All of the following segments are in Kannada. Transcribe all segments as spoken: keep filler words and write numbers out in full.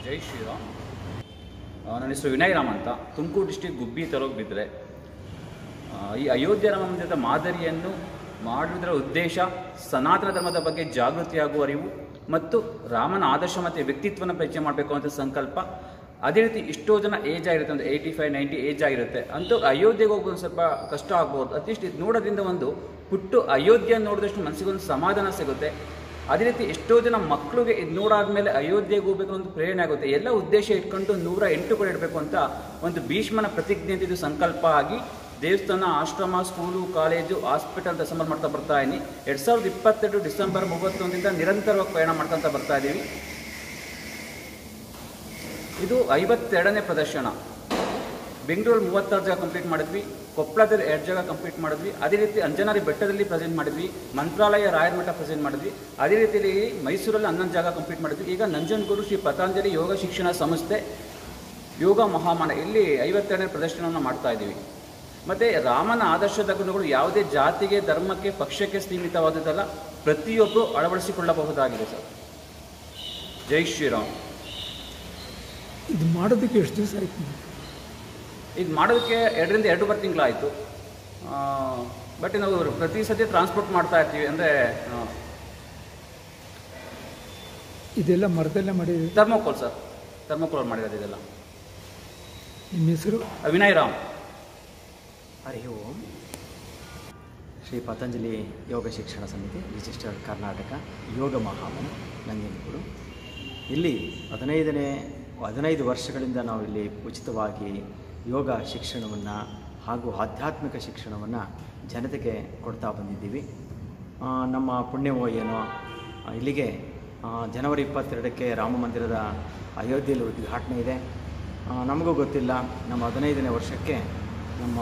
ಜೈ ಶ್ರೀರಾಮ್. ನನ್ನ ಹೆಸರು ವಿನಯ್ ರಾಮ್ ಅಂತ, ತುಮಕೂರು ಡಿಸ್ಟಿಕ್ ಗುಬ್ಬಿ ತಾಲೂಕು ಬಿದ್ದರೆ. ಈ ಅಯೋಧ್ಯೆ ರಾಮ ಮಂದಿರದ ಮಾದರಿಯನ್ನು ಮಾಡುವುದರ ಉದ್ದೇಶ ಸನಾತನ ಧರ್ಮದ ಬಗ್ಗೆ ಜಾಗೃತಿಯಾಗುವ ಅರಿವು ಮತ್ತು ರಾಮನ ಆದರ್ಶ ಮತ್ತು ವ್ಯಕ್ತಿತ್ವನ ಪರಿಚಯ ಮಾಡಬೇಕು ಅಂತ ಸಂಕಲ್ಪ. ಅದೇ ರೀತಿ ಎಷ್ಟೋ ಜನ ಏಜ್ ಆಗಿರುತ್ತೆ, ಅಂದರೆ ಏಯ್ಟಿ ಫೈವ್ ನೈಂಟಿ ಏಜ್ ಆಗಿರುತ್ತೆ, ಅಂತೂ ಅಯೋಧ್ಯೆಗೆ ಹೋಗೋದು ಸ್ವಲ್ಪ ಕಷ್ಟ ಆಗ್ಬೋದು. ಅಟ್ಲೀಸ್ಟ್ ಇದು ನೋಡೋದ್ರಿಂದ ಒಂದು ಪುಟ್ಟು ಅಯೋಧ್ಯೆ ನೋಡಿದಷ್ಟು ಮನಸ್ಸಿಗೊಂದು ಸಮಾಧಾನ ಸಿಗುತ್ತೆ. ಅದೇ ರೀತಿ ಎಷ್ಟೋ ಜನ ಮಕ್ಕಳಿಗೆ ಇದು ನೋಡಾದ್ಮೇಲೆ ಅಯೋಧ್ಯೆಗೆ ಹೋಗಬೇಕು ಅಂತ ಪ್ರೇರಣೆ ಆಗುತ್ತೆ. ಎಲ್ಲ ಉದ್ದೇಶ ಇಟ್ಕೊಂಡು ನೂರ ಎಂಟು ಕಡೆ ಇಡಬೇಕು ಅಂತ ಒಂದು ಭೀಷ್ಮನ ಪ್ರತಿಜ್ಞೆ ಅಂತ ಇದು ಸಂಕಲ್ಪ ಆಗಿ ದೇವಸ್ಥಾನ, ಆಶ್ರಮ, ಸ್ಕೂಲು, ಕಾಲೇಜು, ಹಾಸ್ಪಿಟಲ್ ಅಸೆಂಬಲ್ ಮಾಡ್ತಾ ಬರ್ತಾ ಇದ್ದೀನಿ. ಎರಡು ಸಾವಿರದ ಇಪ್ಪತ್ತೆರಡು ಡಿಸೆಂಬರ್ ಮೂವತ್ತೊಂದರಿಂದ ನಿರಂತರವಾಗಿ ಪ್ರಯಾಣ ಮಾಡ್ಕೊತ ಬರ್ತಾ ಇದ್ದೀವಿ. ಇದು ಐವತ್ತೆರಡನೇ ಪ್ರದರ್ಶನ. ಬೆಂಗಳೂರಲ್ಲಿ ಮೂವತ್ತಾರು ಜಾಗ ಕಂಪ್ಲೀಟ್ ಮಾಡಿದ್ವಿ, ಕೊಪ್ಪಳದಲ್ಲಿ ಎರಡು ಜಾಗ ಕಂಪ್ಲೀಟ್ ಮಾಡಿದ್ವಿ, ಅದೇ ರೀತಿ ಅಂಜನಾರಿ ಬೆಟ್ಟದಲ್ಲಿ ಪ್ರೆಸೆಂಟ್ ಮಾಡಿದ್ವಿ, ಮಂತ್ರಾಲಯ ರಾಯರ ಮಠ ಪ್ರೆಸೆಂಟ್ ಮಾಡಿದ್ವಿ, ಅದೇ ರೀತಿಯಲ್ಲಿ ಮೈಸೂರಲ್ಲಿ ಹನ್ನೊಂದು ಜಾಗ ಕಂಪ್ಲೀಟ್ ಮಾಡಿದ್ವಿ. ಈಗ ನಂಜನಗೂಡು ಶ್ರೀ ಪತಂಜಲಿ ಯೋಗ ಶಿಕ್ಷಣ ಸಂಸ್ಥೆ ಯೋಗ ಮಹಾಮಾನ ಇಲ್ಲಿ ಐವತ್ತೆರಡನೇ ಪ್ರದರ್ಶನವನ್ನು ಮಾಡ್ತಾ ಇದ್ದೀವಿ. ಮತ್ತು ರಾಮನ ಆದರ್ಶದ ಗುಣಗಳು ಯಾವುದೇ ಜಾತಿಗೆ, ಧರ್ಮಕ್ಕೆ, ಪಕ್ಷಕ್ಕೆ ಸೀಮಿತವಾದುದಲ್ಲ, ಪ್ರತಿಯೊಬ್ಬರು ಅಳವಡಿಸಿಕೊಳ್ಳಬಹುದಾಗಿದೆ ಸರ್. ಜೈ ಶ್ರೀರಾಮ್. ಇದು ಮಾಡೋದಕ್ಕೆ ಎಷ್ಟು ದಿವಸ ಆಯಿತು? ಇದು ಮಾಡೋದಕ್ಕೆ ಎರಡರಿಂದ ಎರಡೂವರೆ ತಿಂಗಳಾಯಿತು. ಬಟ್ ನಾವು ಪ್ರತಿ ಸತಿ ಟ್ರಾನ್ಸ್ಪೋರ್ಟ್ ಮಾಡ್ತಾ ಇರ್ತೀವಿ. ಅಂದರೆ ಇದೆಲ್ಲ ಮರದಲ್ಲೇ ಮಾಡಿದ್ದೀವಿ. ಥರ್ಮೋಕೋಲ್ ಸರ್, ಥರ್ಮೋಕೋಲ್ ಮಾಡಿರೋದು ಇದೆಲ್ಲ. ನಿಮ್ಮ ಹೆಸರು? ವಿನಯ್ ರಾಮ್. ಹರಿ ಓಂ. ಶ್ರೀ ಪತಂಜಲಿ ಯೋಗ ಶಿಕ್ಷಣ ಸಮಿತಿ, ರಿಜಿಸ್ಟರ್ಡ್ ಕರ್ನಾಟಕ, ಯೋಗ ಮಹಾಮನ, ನಂಜನಗೂಡು. ಇಲ್ಲಿ ಹದಿನೈದನೇ ಹದಿನೈದು ವರ್ಷಗಳಿಂದ ನಾವು ಇಲ್ಲಿ ಉಚಿತವಾಗಿ ಯೋಗ ಶಿಕ್ಷಣವನ್ನು ಹಾಗೂ ಆಧ್ಯಾತ್ಮಿಕ ಶಿಕ್ಷಣವನ್ನು ಜನತೆಗೆ ಕೊಡ್ತಾ ಬಂದಿದ್ದೀವಿ. ನಮ್ಮ ಪುಣ್ಯವೋ ಏನೋ ಇಲ್ಲಿಗೆ ಜನವರಿ ಇಪ್ಪತ್ತೆರಡಕ್ಕೆ ರಾಮ ಮಂದಿರದ ಅಯೋಧ್ಯೆಯಲ್ಲಿ ಉದ್ಘಾಟನೆ ಇದೆ. ನಮಗೂ ಗೊತ್ತಿಲ್ಲ, ನಮ್ಮ ಹದಿನೈದನೇ ವರ್ಷಕ್ಕೆ ನಮ್ಮ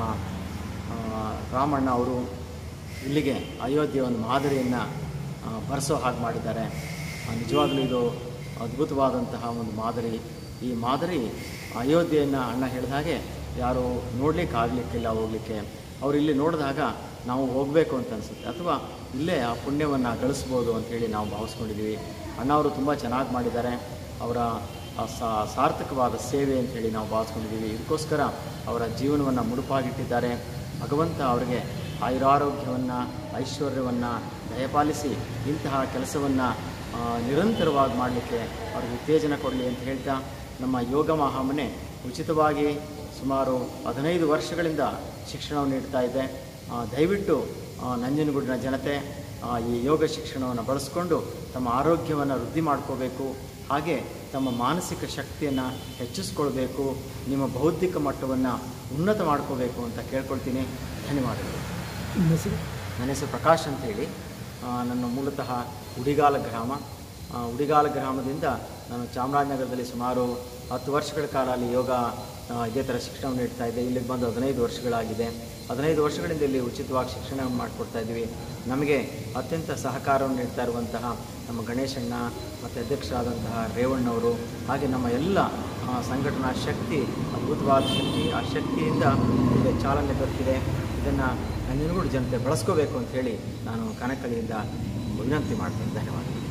ರಾಮಣ್ಣ ಅವರು ಇಲ್ಲಿಗೆ ಅಯೋಧ್ಯೆಯ ಒಂದು ಮಾದರಿಯನ್ನು ಬರೆಸೋ ಹಾಗೆ ಮಾಡಿದ್ದಾರೆ. ನಿಜವಾಗಲೂ ಇದು ಅದ್ಭುತವಾದಂತಹ ಒಂದು ಮಾದರಿ. ಈ ಮಾದರಿ ಅಯೋಧ್ಯೆಯನ್ನು ಅಣ್ಣ ಹೇಳಿದ ಹಾಗೆ ಯಾರು ನೋಡಲಿಕ್ಕೆ ಆಗಲಿಕ್ಕಿಲ್ಲ, ಹೋಗಲಿಕ್ಕೆ. ಅವರು ಇಲ್ಲಿ ನೋಡಿದಾಗ ನಾವು ಹೋಗಬೇಕು ಅಂತ ಅನಿಸುತ್ತೆ, ಅಥವಾ ಇಲ್ಲೇ ಆ ಪುಣ್ಯವನ್ನು ಗಳಿಸ್ಬೋದು ಅಂಥೇಳಿ ನಾವು ಭಾವಿಸ್ಕೊಂಡಿದ್ದೀವಿ. ಅಣ್ಣ ಅವರು ತುಂಬ ಚೆನ್ನಾಗಿ ಮಾಡಿದ್ದಾರೆ. ಅವರ ಸಾರ್ಥಕವಾದ ಸೇವೆ ಅಂಥೇಳಿ ನಾವು ಭಾವಿಸ್ಕೊಂಡಿದ್ದೀವಿ. ಇದಕ್ಕೋಸ್ಕರ ಅವರ ಜೀವನವನ್ನು ಮುಡುಪಾಗಿಟ್ಟಿದ್ದಾರೆ. ಭಗವಂತ ಅವರಿಗೆ ಆಯುರಾರೋಗ್ಯವನ್ನು, ಐಶ್ವರ್ಯವನ್ನು ದಯಪಾಲಿಸಿ ಇಂತಹ ಕೆಲಸವನ್ನು ನಿರಂತರವಾಗಿ ಮಾಡಲಿಕ್ಕೆ ಅವ್ರಿಗೆ ಉತ್ತೇಜನ ಕೊಡಲಿ ಅಂತ ಹೇಳ್ತಾ, ನಮ್ಮ ಯೋಗ ಮಹಾಮನೆ ಉಚಿತವಾಗಿ ಸುಮಾರು ಹದಿನೈದು ವರ್ಷಗಳಿಂದ ಶಿಕ್ಷಣವನ್ನು ನೀಡ್ತಾ ಇದೆ. ದಯವಿಟ್ಟು ನಂಜನಗೂಡಿನ ಜನತೆ ಈ ಯೋಗ ಶಿಕ್ಷಣವನ್ನು ಬಳಸ್ಕೊಂಡು ತಮ್ಮ ಆರೋಗ್ಯವನ್ನು ವೃದ್ಧಿ ಮಾಡ್ಕೋಬೇಕು, ಹಾಗೆ ತಮ್ಮ ಮಾನಸಿಕ ಶಕ್ತಿಯನ್ನು ಹೆಚ್ಚಿಸ್ಕೊಳ್ಬೇಕು, ನಿಮ್ಮ ಬೌದ್ಧಿಕ ಮಟ್ಟವನ್ನು ಉನ್ನತ ಮಾಡ್ಕೋಬೇಕು ಅಂತ ಕೇಳ್ಕೊಳ್ತೀನಿ. ಧನ್ಯವಾದಗಳು. ನಿಮ್ಮ ಹೆಸರು? ನನ್ನ ಹೆಸರು ಪ್ರಕಾಶ್ ಅಂತೇಳಿ. ನನ್ನ ಮೂಲತಃ ಉಡಿಗಾಲ ಗ್ರಾಮ. ಉಡಿಗಾಲ ಗ್ರಾಮದಿಂದ ನಾನು ಚಾಮರಾಜನಗರದಲ್ಲಿ ಸುಮಾರು ಹತ್ತು ವರ್ಷಗಳ ಕಾಲ ಅಲ್ಲಿ ಯೋಗ ಇದೇ ಥರ ಶಿಕ್ಷಣವನ್ನು ನೀಡ್ತಾ ಇದ್ದೆ. ಇಲ್ಲಿಗೆ ಬಂದು ಹದಿನೈದು ವರ್ಷಗಳಾಗಿದೆ. ಹದಿನೈದು ವರ್ಷಗಳಿಂದ ಇಲ್ಲಿ ಉಚಿತವಾಗಿ ಶಿಕ್ಷಣವನ್ನು ಮಾಡಿಕೊಡ್ತಾ ಇದ್ದೀವಿ. ನಮಗೆ ಅತ್ಯಂತ ಸಹಕಾರವನ್ನು ನೀಡ್ತಾ ಇರುವಂತಹ ನಮ್ಮ ಗಣೇಶಣ್ಣ ಮತ್ತು ಅಧ್ಯಕ್ಷರಾದಂತಹ ರೇವಣ್ಣವರು, ಹಾಗೆ ನಮ್ಮ ಎಲ್ಲ ಸಂಘಟನಾ ಶಕ್ತಿ ಅದ್ಭುತವಾದ ಶಕ್ತಿ. ಆ ಶಕ್ತಿಯಿಂದ ಇಲ್ಲಿ ಚಾಲನೆ ದೊರಕಿದೆ. ಇದನ್ನು ನಂಜನಗೂಡು ಜನತೆ ಬಳಸ್ಕೋಬೇಕು ಅಂತ ಹೇಳಿ ನಾನು ಕನಕಳಿಯಿಂದ ವಿನಂತಿ ಮಾಡ್ತೀನಿ. ಧನ್ಯವಾದ.